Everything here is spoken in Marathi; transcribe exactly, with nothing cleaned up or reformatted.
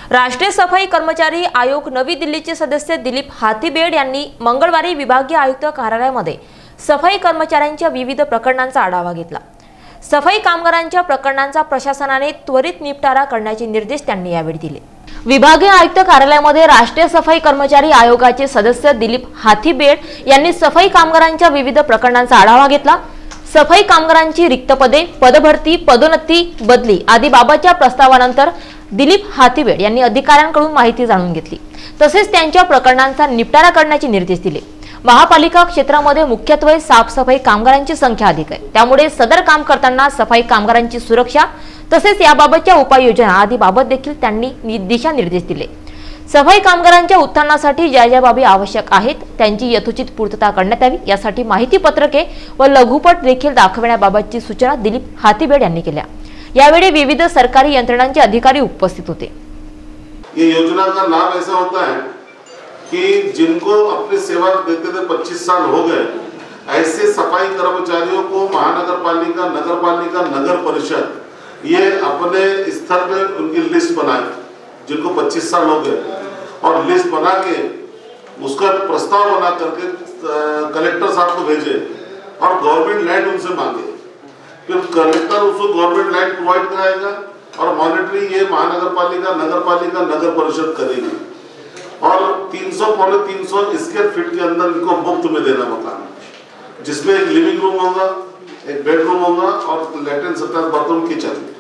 राष्ट्रीय सफाई कर्मचारी आयोग नवी दिल्लीचे सदस्य दिलीप हाथीबेड यांनी मंगळवारी विभागीय आयुक्त कार्यालयामध्ये सफाई कर्मचाऱ्यांच्या विविध प्रकरणांचा आढावा घेतला। सफाई कामगारांच्या प्रकरणांचा प्रशासनाने त्वरित निपटारा करण्याचे निर्देश त्यांनी यावेळी दिले। विभागीय आयुक्त कार्यालयामध्ये राष्ट्रीय सफाई कर्मचारी आयोगाचे सदस्य दिलीप हाथीबेड यांनी सफाई कामगारांच्या विविध प्रकरणांचा आढावा घेतला। सफाई कामगारांची रिक्त पदे, पदभरती, पदोन्नती, बदली आदी बाबतच्या प्रस्तावानंतर दिलीप हाथीबेड यांनी अधिकाऱ्यांकडून माहिती जाणून घेतली, तसेच त्यांच्या प्रकरणांचा निपटारा करण्याचे निर्देश दिले। महापालिका क्षेत्रामध्ये मुख्यत्वे साफसफाई कामगारांची संख्या अधिक आहे, त्यामुळे सदर काम करताना सफाई कामगारांची सुरक्षा तसेच याबाबतच्या उपाययोजना आदी बाबत देखील त्यांनी दिशानिर्देश दिले। सफाई कामगारांच्या उत्थानासाठी ज्या ज्या बाबी आवश्यक आहेत त्यांची यथोचित पूर्तता करण्यात यावी, यासाठी माहिती पत्रके व लघुपट देखील दाखवण्याबाबतची सूचना दिलीप हाथीबेड यांनी केल्या। यावेळी विविध सरकारी यंत्रणांचे अधिकारी उपस्थित होते। ये योजना का लाभ ऐसा होता है कि जिनको अपनी सेवा देते थे पच्चीस साल हो गए, ऐसे सफाई कर्मचारियों को महानगर पालिका, नगर पालिका, नगर परिषद ये अपने स्तर पे उनकी लिस्ट बनाए, जिनको पच्चीस साल हो गए, और लिस्ट बना के उसका प्रस्ताव बना करके कलेक्टर साहब को भेजे और गवर्नमेंट लैंड उनसे मांगे। फिर कलेक्टर उसको गवर्नमेंट लैंड प्रोवाइड कराएगा और मॉनिटरिंग ये महानगर पालिका, नगर पालिका, नगर परिषद करेगी। और तीन सौ पौने तीन सौ स्क्वायर फीट के अंदर इनको मुफ्त में देना मकान, जिसमें एक लिविंग रूम होगा, एक बेडरूम होगा और लैट्रिन, संडास, बाथरूम, किचन।